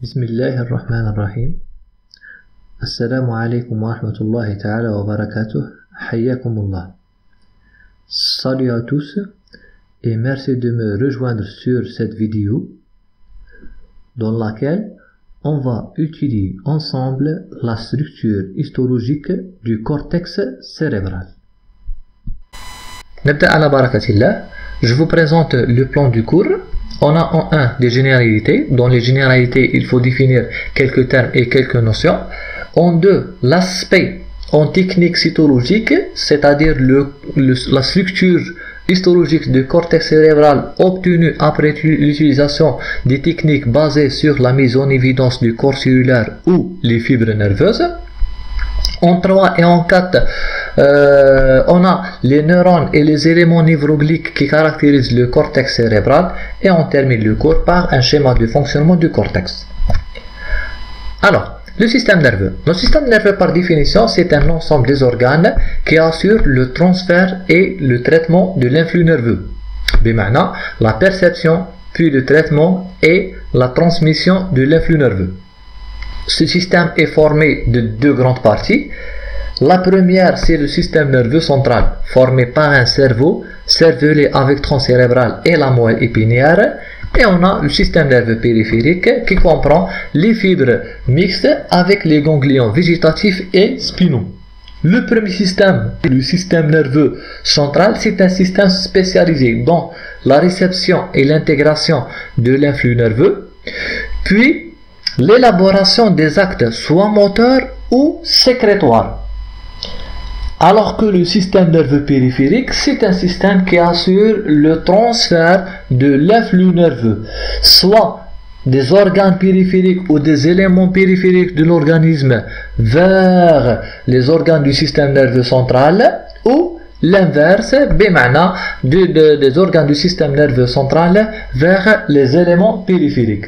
بسم الله الرحمن الرحيم. السلام عليكم ورحمة الله تعالى وبركاته. حياكم الله. Salut à tous et merci de me rejoindre sur cette vidéo dans laquelle on va étudier ensemble la structure histologique du cortex cérébral. نبدأ على بركة الله. Je vous présente le plan du cours. On a en 1 des généralités. Dans les généralités, il faut définir quelques termes et quelques notions. En 2, l'aspect en technique cytologique, c'est-à-dire la structure histologique du cortex cérébral obtenue après l'utilisation des techniques basées sur la mise en évidence du corps cellulaire ou les fibres nerveuses. En 3 et en 4, on a les neurones et les éléments névrogliques qui caractérisent le cortex cérébral et on termine le cours par un schéma de fonctionnement du cortex. Alors, le système nerveux. Le système nerveux par définition, c'est un ensemble des organes qui assurent le transfert et le traitement de l'influx nerveux. Bimana, la perception, puis le traitement et la transmission de l'influx nerveux. Ce système est formé de 2 grandes parties. La première, c'est le système nerveux central, formé par un cerveau, cervelé avec tronc cérébral et la moelle épinière. Et on a le système nerveux périphérique qui comprend les fibres mixtes avec les ganglions végétatifs et spinaux. Le premier système, le système nerveux central, c'est un système spécialisé dans la réception et l'intégration de l'influx nerveux, puis l'élaboration des actes soit moteurs ou sécrétoires. Alors que le système nerveux périphérique, c'est un système qui assure le transfert de l'influx nerveux, soit des organes périphériques ou des éléments périphériques de l'organisme vers les organes du système nerveux central, ou l'inverse, des organes du système nerveux central vers les éléments périphériques.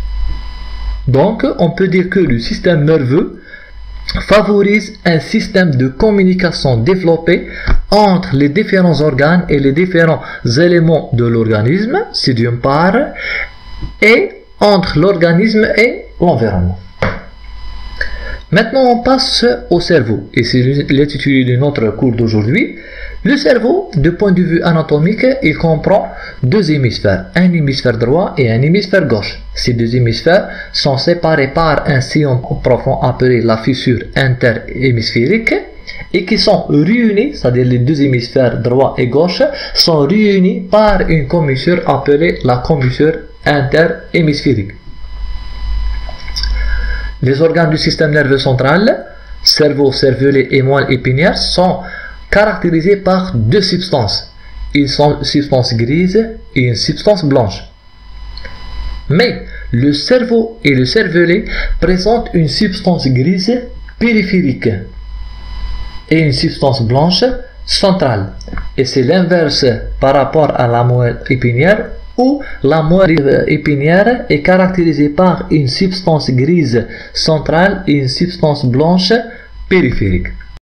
Donc, on peut dire que le système nerveux favorise un système de communication développé entre les différents organes et les différents éléments de l'organisme, c'est d'une part, et entre l'organisme et l'environnement. Maintenant, on passe au cerveau, et c'est l'intitulé de notre cours d'aujourd'hui. Le cerveau, de point de vue anatomique, il comprend 2 hémisphères, un hémisphère droit et un hémisphère gauche. Ces 2 hémisphères sont séparés par un sillon profond appelé la fissure interhémisphérique et qui sont réunis, c'est-à-dire les 2 hémisphères droit et gauche, sont réunis par une commissure appelée la commissure interhémisphérique. Les organes du système nerveux central, cerveau, cervelet et moelle épinière, sont caractérisés par 2 substances, une substance grise et une substance blanche. Mais le cerveau et le cervelet présentent une substance grise périphérique et une substance blanche centrale. Et c'est l'inverse par rapport à la moelle épinière, où la moelle épinière est caractérisée par une substance grise centrale et une substance blanche périphérique.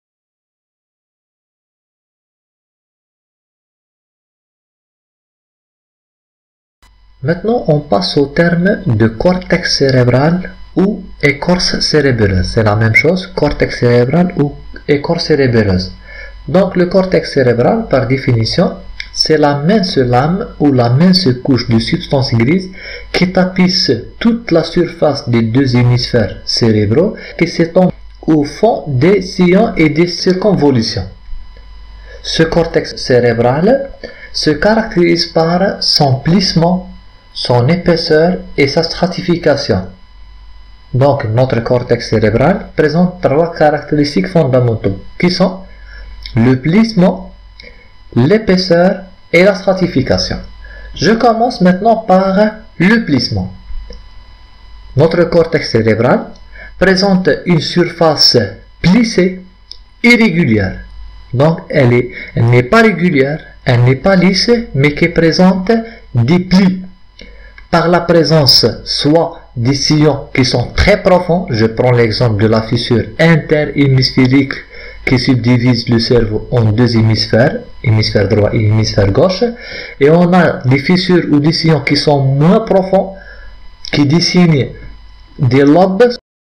Maintenant, on passe au terme de cortex cérébral ou écorce cérébelleuse. C'est la même chose, cortex cérébral ou écorce cérébelleuse. Donc, le cortex cérébral, par définition, c'est la mince lame ou la mince couche de substance grise qui tapisse toute la surface des 2 hémisphères cérébraux qui s'étend au fond des sillons et des circonvolutions. Ce cortex cérébral se caractérise par son plissement, son épaisseur et sa stratification. Donc, notre cortex cérébral présente 3 caractéristiques fondamentaux qui sont le plissement, l'épaisseur et la stratification. Je commence maintenant par le plissement. Notre cortex cérébral présente une surface plissée irrégulière. Donc, elle n'est pas régulière, elle n'est pas lisse, mais qui présente des plis par la présence soit des sillons qui sont très profonds, je prends l'exemple de la fissure interhémisphérique qui subdivise le cerveau en 2 hémisphères, hémisphère droit et hémisphère gauche, et on a des fissures ou des sillons qui sont moins profonds, qui dessinent des lobes.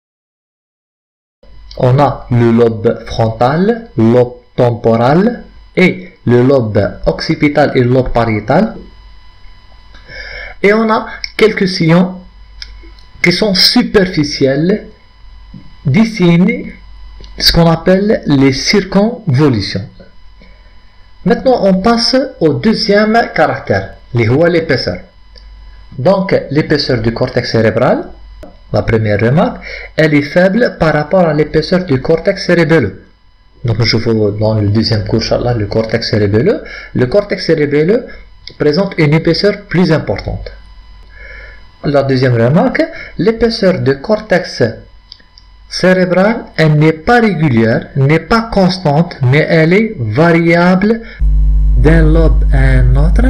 On a le lobe frontal, le lobe temporal et le lobe occipital et le lobe pariétal. Et on a quelques sillons qui sont superficiels, dessinent ce qu'on appelle les circonvolutions. Maintenant, on passe au deuxième caractère, l'épaisseur. Donc, l'épaisseur du cortex cérébral, la première remarque, elle est faible par rapport à l'épaisseur du cortex cérébelleux. Donc, je vois dans le deuxième cours, là, le cortex cérébelleux. Le cortex cérébelleux présente une épaisseur plus importante. La deuxième remarque, l'épaisseur du cortex cérébral, elle n'est pas régulière, n'est pas constante, mais elle est variable d'un lobe à un autre,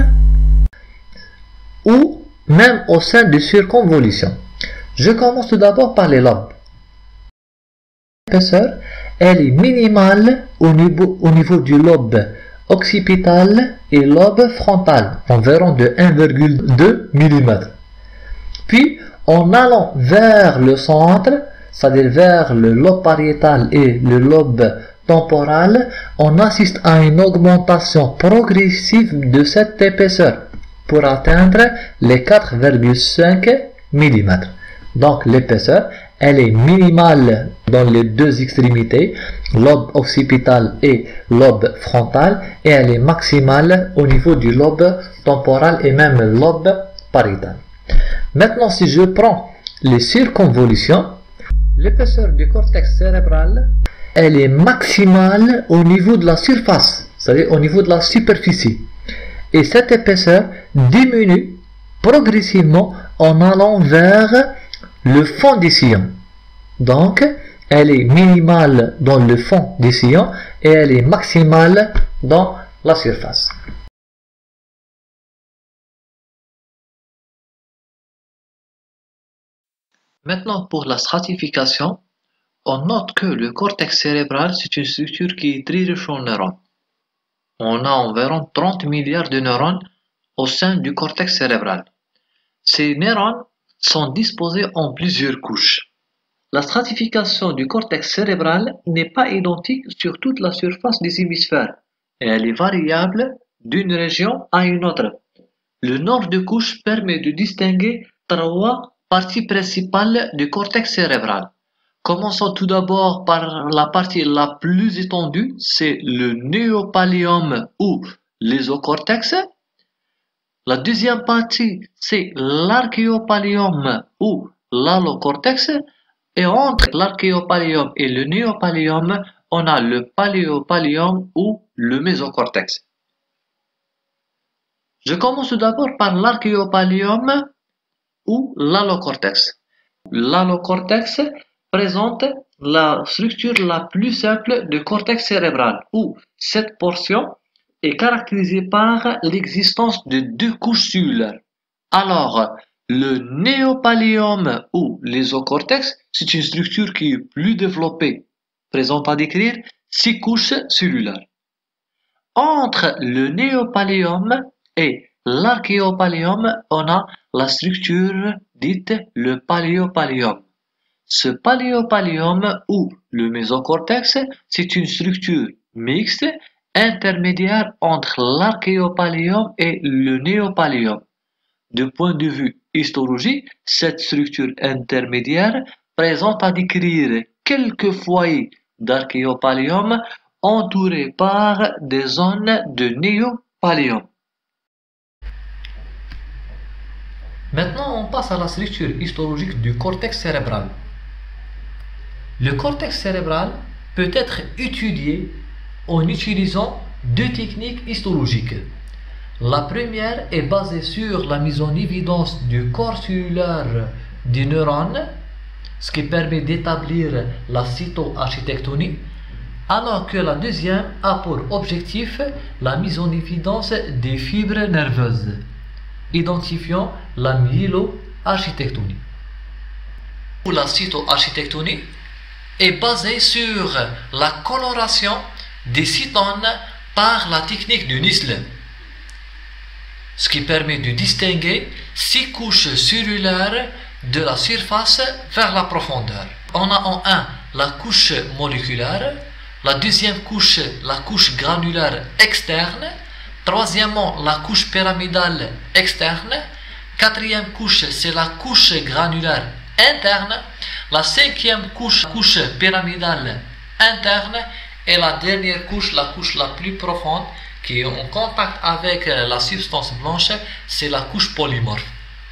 ou même au sein de circonvolutions. Je commence tout d'abord par les lobes. L'épaisseur, elle est minimale au niveau du lobe occipital et lobe frontal, environ de 1,2 mm. Puis, en allant vers le centre, c'est-à-dire vers le lobe pariétal et le lobe temporal, on assiste à une augmentation progressive de cette épaisseur pour atteindre les 4,5 mm. Donc l'épaisseur, elle est minimale dans les deux extrémités, lobe occipital et lobe frontal, et elle est maximale au niveau du lobe temporal et même lobe pariétal. Maintenant, si je prends les circonvolutions, l'épaisseur du cortex cérébral, elle est maximale au niveau de la surface, c'est-à-dire au niveau de la superficie. Et cette épaisseur diminue progressivement en allant vers le fond des sillons. Donc, elle est minimale dans le fond des sillons et elle est maximale dans la surface. Maintenant, pour la stratification, on note que le cortex cérébral, c'est une structure qui est très riche en neurones. On a environ 30 milliards de neurones au sein du cortex cérébral. Ces neurones sont disposés en plusieurs couches. La stratification du cortex cérébral n'est pas identique sur toute la surface des hémisphères et elle est variable d'une région à une autre. Le nombre de couches permet de distinguer trois parties principales du cortex cérébral. Commençons tout d'abord par la partie la plus étendue, c'est le néopallium ou l'ésocortex. La deuxième partie, c'est l'archéopallium ou l'allocortex. Et entre l'archéopallium et le néopallium, on a le paléopallium ou le mésocortex. Je commence tout d'abord par l'archéopallium ou l'allocortex. L'allocortex présente la structure la plus simple du cortex cérébral, où cette portion est caractérisée par l'existence de deux couches cellulaires. Alors, le néopallium ou l'ésocortex, c'est une structure qui est plus développée, présente à décrire 6 couches cellulaires. Entre le néopallium et l'archéopallium, on a la structure dite le paléopallium. Ce paléopallium ou le mésocortex, c'est une structure mixte intermédiaire entre l'archéopallium et le néopallium. De point de vue histologique, cette structure intermédiaire présente à décrire quelques foyers d'archéopallium entourés par des zones de néopallium. Maintenant, on passe à la structure histologique du cortex cérébral. Le cortex cérébral peut être étudié en utilisant deux techniques histologiques. La première est basée sur la mise en évidence du corps cellulaire des neurones, ce qui permet d'établir la cytoarchitectonie, alors que la deuxième a pour objectif la mise en évidence des fibres nerveuses, identifiant la myéloarchitectonie. La cytoarchitectonie est basée sur la coloration des cytones par la technique de Nissl, ce qui permet de distinguer 6 couches cellulaires de la surface vers la profondeur. On a en un la couche moléculaire, la deuxième couche, la couche granulaire externe, troisièmement la couche pyramidale externe, quatrième couche c'est la couche granulaire interne, la cinquième couche, couche pyramidale interne, et la dernière couche, la couche la plus profonde qui est en contact avec la substance blanche, c'est la couche polymorphe.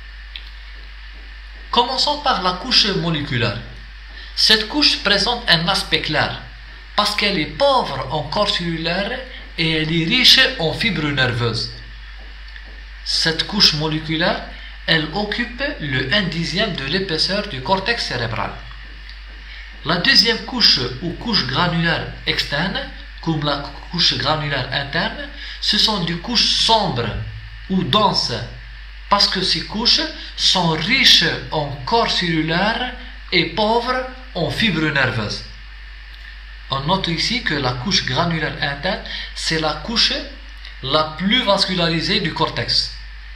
Commençons par la couche moléculaire. Cette couche présente un aspect clair parce qu'elle est pauvre en corps cellulaire et elle est riche en fibres nerveuses. Cette couche moléculaire, elle occupe le 1/10 de l'épaisseur du cortex cérébral. La deuxième couche ou couche granulaire externe, comme la couche granulaire interne, ce sont des couches sombres ou denses parce que ces couches sont riches en corps cellulaire et pauvres en fibres nerveuses. On note ici que la couche granulaire interne, c'est la couche la plus vascularisée du cortex.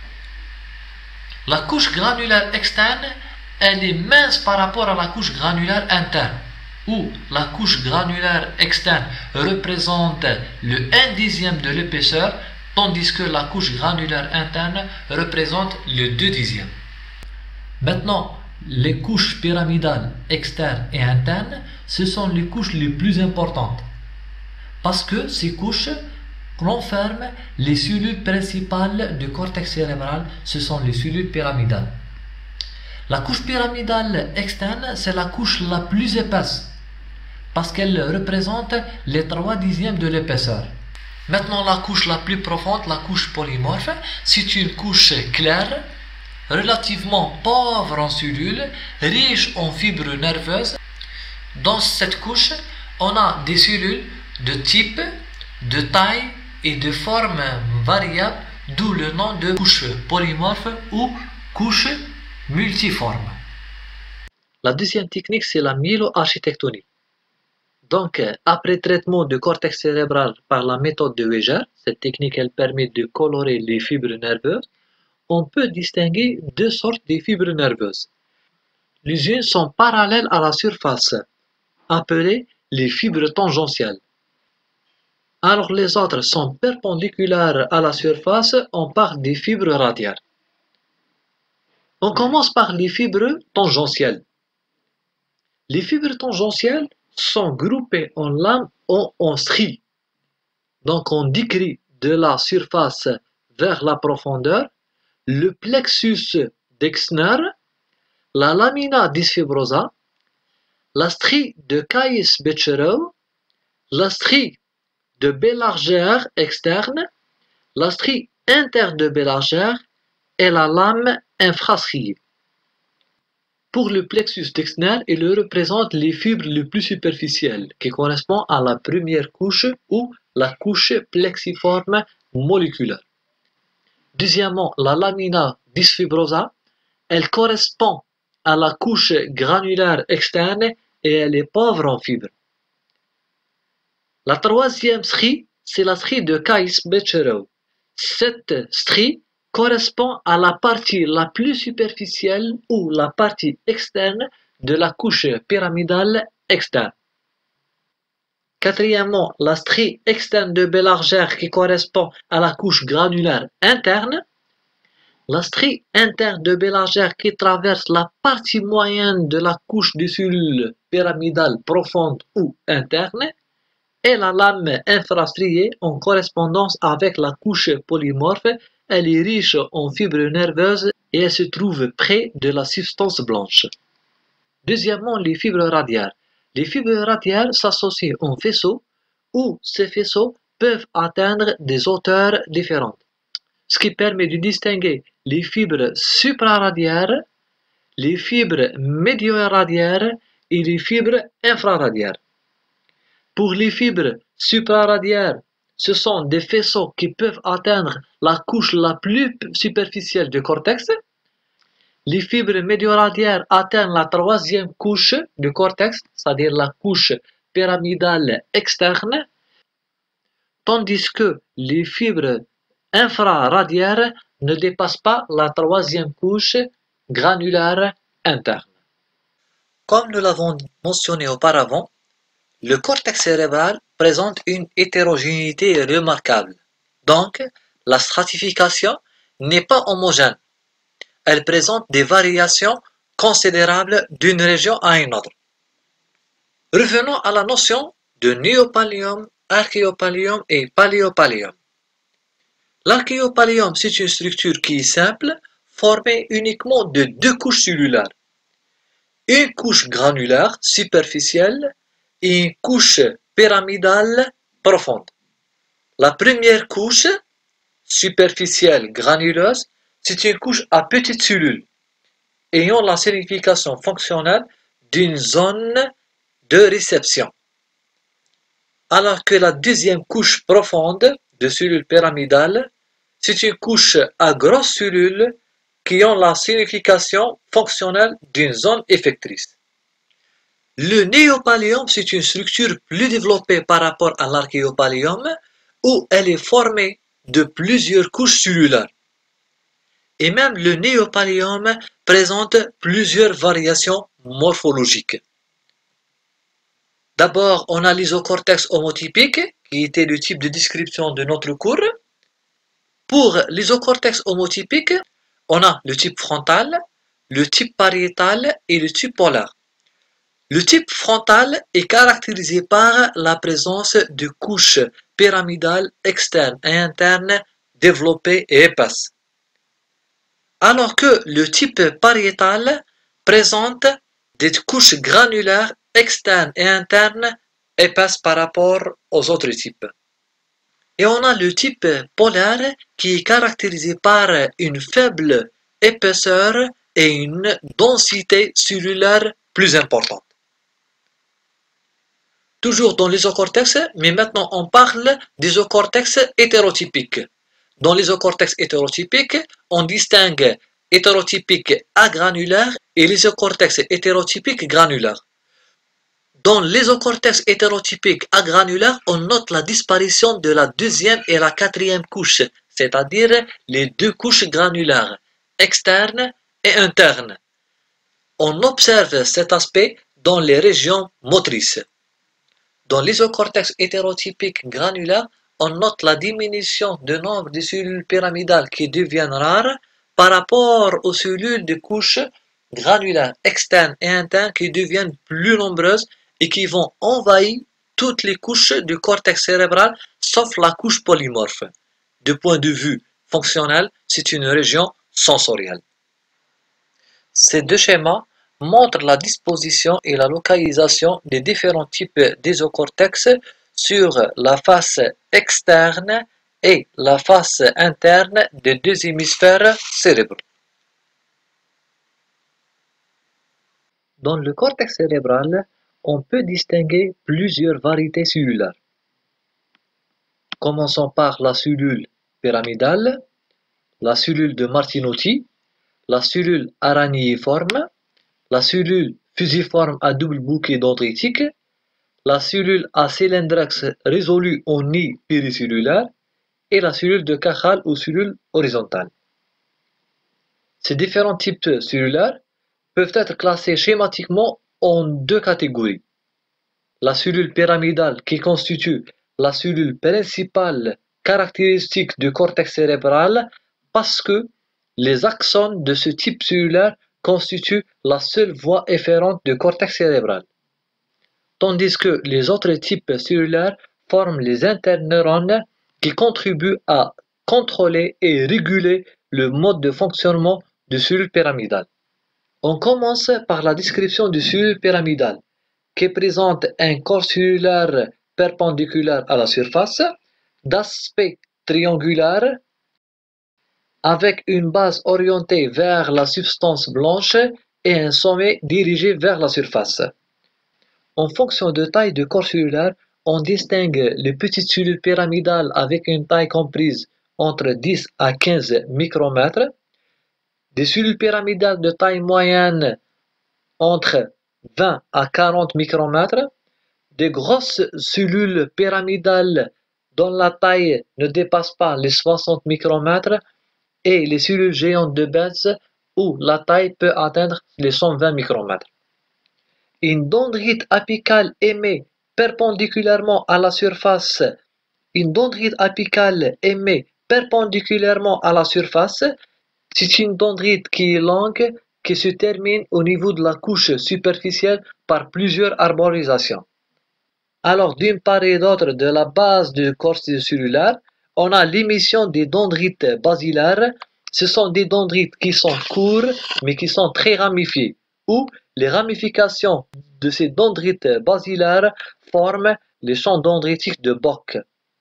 La couche granulaire externe, elle est mince par rapport à la couche granulaire interne, où la couche granulaire externe représente le 1/10 de l'épaisseur, tandis que la couche granulaire interne représente le 2/10. Maintenant, les couches pyramidales externes et internes, ce sont les couches les plus importantes, parce que ces couches renferment les cellules principales du cortex cérébral, ce sont les cellules pyramidales. La couche pyramidale externe, c'est la couche la plus épaisse, parce qu'elle représente les 3/10 de l'épaisseur. Maintenant, la couche la plus profonde, la couche polymorphe, c'est une couche claire, relativement pauvre en cellules, riche en fibres nerveuses. Dans cette couche, on a des cellules de type, de taille et de forme variable, d'où le nom de couche polymorphe ou couche multiforme. La deuxième technique, c'est la myéloarchitectonie. Donc, après traitement du cortex cérébral par la méthode de Weger, cette technique elle permet de colorer les fibres nerveuses. On peut distinguer deux sortes de fibres nerveuses. Les unes sont parallèles à la surface, appelées les fibres tangentielles. Alors les autres sont perpendiculaires à la surface, on parle des fibres radiales. On commence par les fibres tangentielles. Les fibres tangentielles sont groupées en lames ou en stries. Donc on décrit de la surface vers la profondeur le plexus d'Exner, la lamina dysfibrosa, la strie de Kayes-Bechereau, la strie de Bélargère externe, la strie interne de Bélargère et la lame infrastriée. Pour le plexus d'Exner, il représente les fibres les plus superficielles qui correspondent à la première couche ou la couche plexiforme moléculaire. Deuxièmement, la lamina dysfibrosa, elle correspond à la couche granulaire externe et elle est pauvre en fibres. La troisième strie, c'est la strie de Kayes-Bechereau. Cette strie correspond à la partie la plus superficielle ou la partie externe de la couche pyramidale externe. Quatrièmement, la strie externe de Bélargère qui correspond à la couche granulaire interne. La strie interne de Bélargère qui traverse la partie moyenne de la couche de cellules pyramidales profondes ou internes. Et la lame infrastriée en correspondance avec la couche polymorphe, elle est riche en fibres nerveuses et elle se trouve près de la substance blanche. Deuxièmement, les fibres radiales. Les fibres radiales s'associent en faisceaux où ces faisceaux peuvent atteindre des hauteurs différentes, ce qui permet de distinguer les fibres supraradiaires, les fibres médioradiaires et les fibres infraradiaires. Pour les fibres supraradiaires, ce sont des faisceaux qui peuvent atteindre la couche la plus superficielle du cortex. Les fibres médioradiaires atteignent la troisième couche du cortex, c'est-à-dire la couche pyramidale externe, tandis que les fibres infraradiaires ne dépassent pas la troisième couche granulaire interne. Comme nous l'avons mentionné auparavant, le cortex cérébral présente une hétérogénéité remarquable. Donc, la stratification n'est pas homogène. Elle présente des variations considérables d'une région à une autre. Revenons à la notion de néopallium, archéopallium et paléopallium. L'archéopallium, c'est une structure qui est simple, formée uniquement de deux couches cellulaires. Une couche granulaire superficielle et une couche pyramidale profonde. La première couche, superficielle granuleuse, c'est une couche à petites cellules, ayant la signification fonctionnelle d'une zone de réception. Alors que la deuxième couche profonde de cellules pyramidales, c'est une couche à grosses cellules qui ont la signification fonctionnelle d'une zone effectrice. Le néopallium, c'est une structure plus développée par rapport à l'archéopallium, où elle est formée de plusieurs couches cellulaires. Et même le néopallium présente plusieurs variations morphologiques. D'abord, on a l'isocortex homotypique, qui était le type de description de notre cours. Pour l'isocortex homotypique, on a le type frontal, le type pariétal et le type polaire. Le type frontal est caractérisé par la présence de couches pyramidales externes et internes développées et épaisses. Alors que le type pariétal présente des couches granulaires externes et internes épaisses par rapport aux autres types. Et on a le type polaire qui est caractérisé par une faible épaisseur et une densité cellulaire plus importante. Toujours dans l'isocortex, mais maintenant on parle d'isocortex hétérotypique. Dans l'isocortex hétérotypique, on distingue hétérotypique agranulaire et l'isocortex hétérotypique granulaire. Dans l'isocortex hétérotypique agranulaire, on note la disparition de la deuxième et la quatrième couche, c'est-à-dire les deux couches granulaires, externes et internes. On observe cet aspect dans les régions motrices. Dans l'isocortex hétérotypique granulaire, on note la diminution du nombre de cellules pyramidales qui deviennent rares par rapport aux cellules de couches granulaires externes et internes qui deviennent plus nombreuses et qui vont envahir toutes les couches du cortex cérébral sauf la couche polymorphe. Du point de vue fonctionnel, c'est une région sensorielle. Ces deux schémas montrent la disposition et la localisation des différents types d'isocortex sur la face externe et la face interne des deux hémisphères cérébraux. Dans le cortex cérébral, on peut distinguer plusieurs variétés cellulaires. Commençons par la cellule pyramidale, la cellule de Martinotti, la cellule aranéiforme, la cellule fusiforme à double bouquet dendritique, la cellule à cylindrex résolue en nid péricellulaire et la cellule de Cajal ou cellule horizontale. Ces différents types cellulaires peuvent être classés schématiquement en deux catégories. La cellule pyramidale qui constitue la cellule principale caractéristique du cortex cérébral parce que les axones de ce type cellulaire constituent la seule voie efférente du cortex cérébral, tandis que les autres types cellulaires forment les interneurones qui contribuent à contrôler et réguler le mode de fonctionnement de cellules pyramidales. On commence par la description de cellules pyramidales, qui présente un corps cellulaire perpendiculaire à la surface, d'aspect triangulaire, avec une base orientée vers la substance blanche et un sommet dirigé vers la surface. En fonction de taille de corps cellulaire, on distingue les petites cellules pyramidales avec une taille comprise entre 10 à 15 micromètres, des cellules pyramidales de taille moyenne entre 20 à 40 micromètres, des grosses cellules pyramidales dont la taille ne dépasse pas les 60 micromètres et les cellules géantes de Betz où la taille peut atteindre les 120 micromètres. Une dendrite apicale émet perpendiculairement à la surface. Une dendrite apicale émet perpendiculairement à la surface. C'est une dendrite qui est longue, qui se termine au niveau de la couche superficielle par plusieurs arborisations. Alors, d'une part et d'autre de la base du corps cellulaire, on a l'émission des dendrites basilaires. Ce sont des dendrites qui sont courts, mais qui sont très ramifiés, où les ramifications de ces dendrites basilaires forment les champs dendritiques de Bock.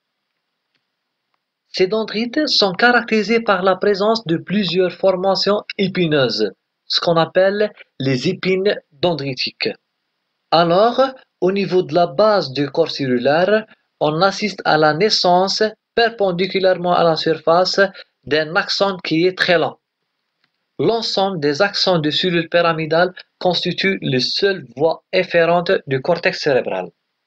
Ces dendrites sont caractérisés par la présence de plusieurs formations épineuses, ce qu'on appelle les épines dendritiques. Alors, au niveau de la base du corps cellulaire, on assiste à la naissance, perpendiculairement à la surface, d'un axone qui est très lent. L'ensemble des axones de cellules pyramidales constitue les seules voies efférentes du cortex cérébral.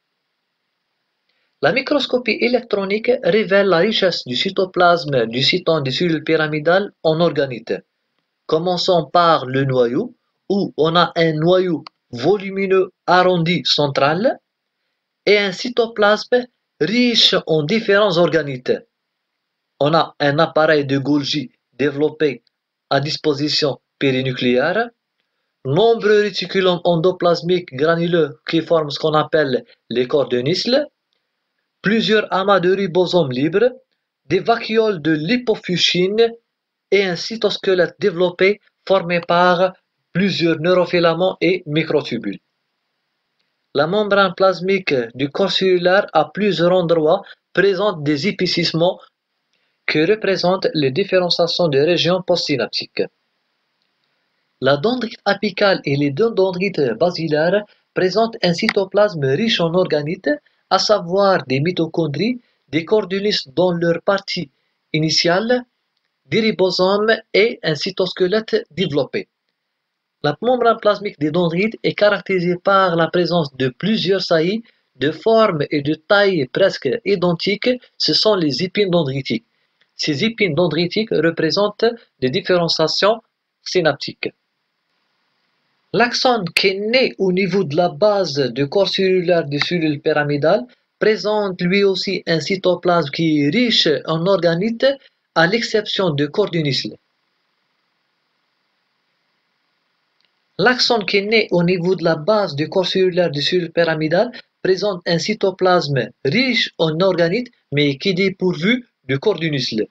La microscopie électronique révèle la richesse du cytoplasme du cytone des cellules pyramidales en organites. Commençons par le noyau, où on a un noyau volumineux arrondi central et un cytoplasme riche en différents organites. On a un appareil de Golgi développé à disposition périnucléaire, nombreux réticulums endoplasmiques granuleux qui forment ce qu'on appelle les corps de Nissl, plusieurs amas de ribosomes libres, des vacuoles de lipofuchine et un cytosquelette développé formé par plusieurs neurofilaments et microtubules. La membrane plasmique du corps cellulaire à plusieurs endroits présente des épaississements qui représentent les différenciations de régions postsynaptiques. La dendrite apicale et les deux dendrites basilaires présentent un cytoplasme riche en organites, à savoir des mitochondries, des cordulis dans leur partie initiale, des ribosomes et un cytosquelette développé. La membrane plasmique des dendrites est caractérisée par la présence de plusieurs saillies de forme et de taille presque identiques, ce sont les épines dendritiques. Ces épines dendritiques représentent des différenciations synaptiques. L'axone qui est né au niveau de la base du corps cellulaire des cellules pyramidales présente lui aussi un cytoplasme qui est riche en organites à l'exception du corps du Nissl. L'axone qui est né au niveau de la base du corps cellulaire des cellules pyramidales présente un cytoplasme riche en organites mais qui est dépourvu du corps du Nissl.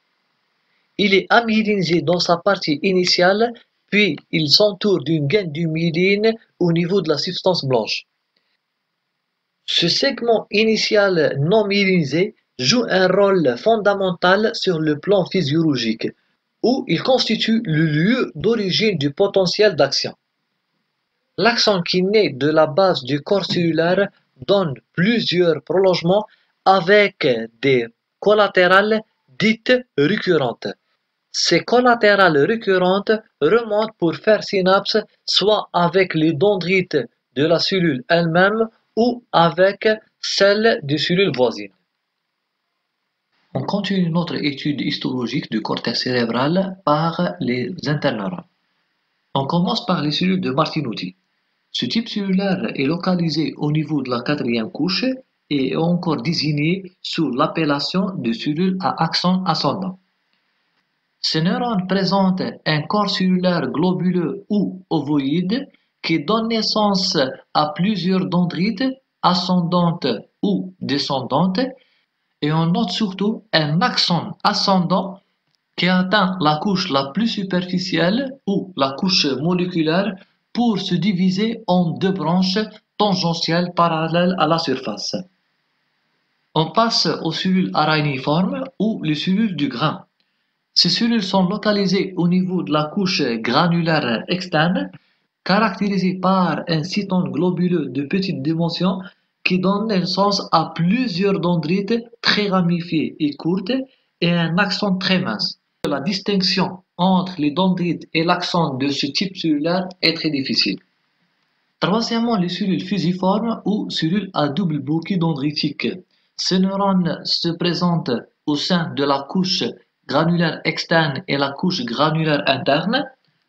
Il est amylinisé dans sa partie initiale, puis il s'entoure d'une gaine de myéline au niveau de la substance blanche. Ce segment initial non myélinisé joue un rôle fondamental sur le plan physiologique, où il constitue le lieu d'origine du potentiel d'action. L'axone qui naît de la base du corps cellulaire donne plusieurs prolongements avec des collatérales dites récurrentes. Ces collatérales récurrentes remontent pour faire synapse soit avec les dendrites de la cellule elle-même ou avec celles des cellules voisines. On continue notre étude histologique du cortex cérébral par les interneurones. On commence par les cellules de Martinucci. Ce type cellulaire est localisé au niveau de la quatrième couche et est encore désigné sous l'appellation de cellules à axone ascendant. Ces neurones présentent un corps cellulaire globuleux ou ovoïde qui donne naissance à plusieurs dendrites ascendantes ou descendantes et on note surtout un axone ascendant qui atteint la couche la plus superficielle ou la couche moléculaire pour se diviser en deux branches tangentielles parallèles à la surface. On passe aux cellules araigniformes ou les cellules du grain. Ces cellules sont localisées au niveau de la couche granulaire externe, caractérisée par un cytone globuleux de petite dimension qui donne naissance à plusieurs dendrites très ramifiées et courtes et un axone très mince. La distinction entre les dendrites et l'axone de ce type cellulaire est très difficile. Troisièmement, les cellules fusiformes ou cellules à double bouquet dendritique. Ces neurones se présentent au sein de la couche granulaire externe et la couche granulaire interne.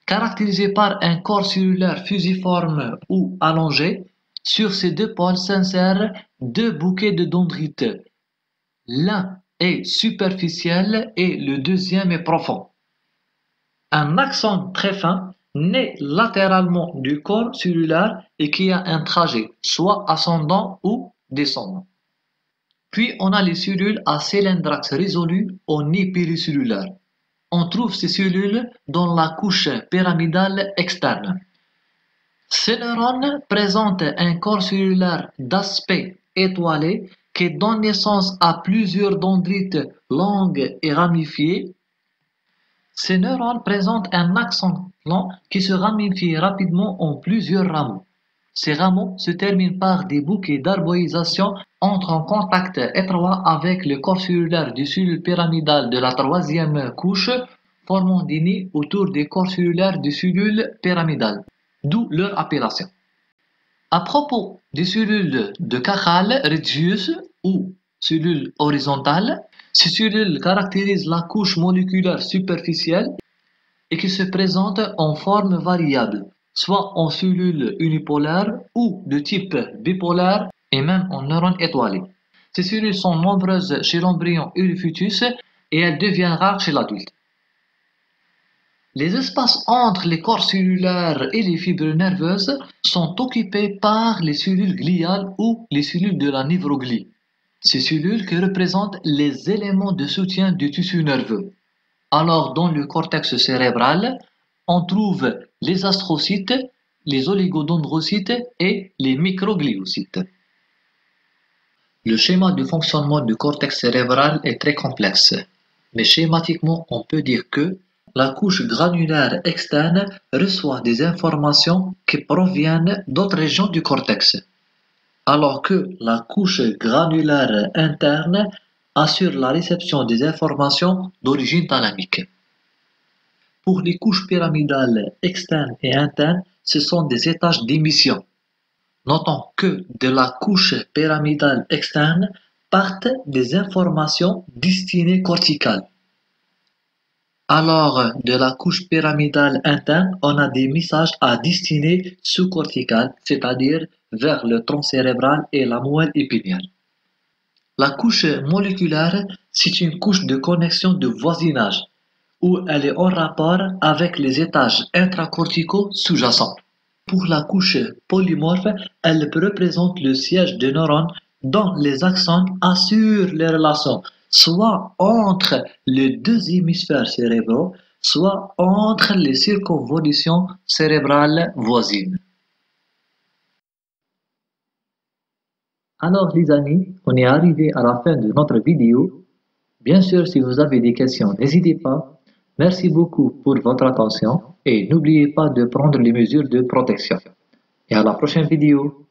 caractérisé par un corps cellulaire fusiforme ou allongé. Sur ces deux pôles s'insèrent deux bouquets de dendrites. L'un est superficiel et le deuxième est profond. Un axone très fin naît latéralement du corps cellulaire et qui a un trajet, soit ascendant ou descendant. Puis on a les cellules à cylindrax résolu au nid péricellulaire. On trouve ces cellules dans la couche pyramidale externe. Ces neurones présentent un corps cellulaire d'aspect étoilé qui donne naissance à plusieurs dendrites longues et ramifiées. Ces neurones présentent un axone lent qui se ramifie rapidement en plusieurs rameaux. Ces rameaux se terminent par des bouquets d'arboïsation entrent en contact étroit avec le corps cellulaire des cellules pyramidales de la troisième couche, formant des nids autour des corps cellulaires des cellules pyramidales, d'où leur appellation. À propos des cellules de Cajal regius ou cellules horizontales, ces cellules caractérisent la couche moléculaire superficielle et qui se présente en forme variable, soit en cellules unipolaires ou de type bipolaire et même en neurones étoilés. Ces cellules sont nombreuses chez l'embryon et le fœtus et elles deviennent rares chez l'adulte. Les espaces entre les corps cellulaires et les fibres nerveuses sont occupés par les cellules gliales ou les cellules de la névroglie. Ces cellules qui représentent les éléments de soutien du tissu nerveux. Alors dans le cortex cérébral, on trouve les astrocytes, les oligodendrocytes et les microgliocytes. Le schéma de fonctionnement du cortex cérébral est très complexe, mais schématiquement on peut dire que la couche granulaire externe reçoit des informations qui proviennent d'autres régions du cortex, alors que la couche granulaire interne assure la réception des informations d'origine thalamique. Pour les couches pyramidales externes et internes, ce sont des étages d'émission. Notons que de la couche pyramidale externe partent des informations destinées corticales. Alors, de la couche pyramidale interne, on a des messages à destinée sous-corticale, c'est-à-dire vers le tronc cérébral et la moelle épinière. La couche moléculaire, c'est une couche de connexion de voisinage, où elle est en rapport avec les étages intracorticaux sous-jacents. Pour la couche polymorphe, elle représente le siège des neurones dont les axones assurent les relations soit entre les deux hémisphères cérébraux, soit entre les circonvolutions cérébrales voisines. Alors les amis, on est arrivé à la fin de notre vidéo. Bien sûr, si vous avez des questions, n'hésitez pas. Merci beaucoup pour votre attention et n'oubliez pas de prendre les mesures de protection. Et à la prochaine vidéo.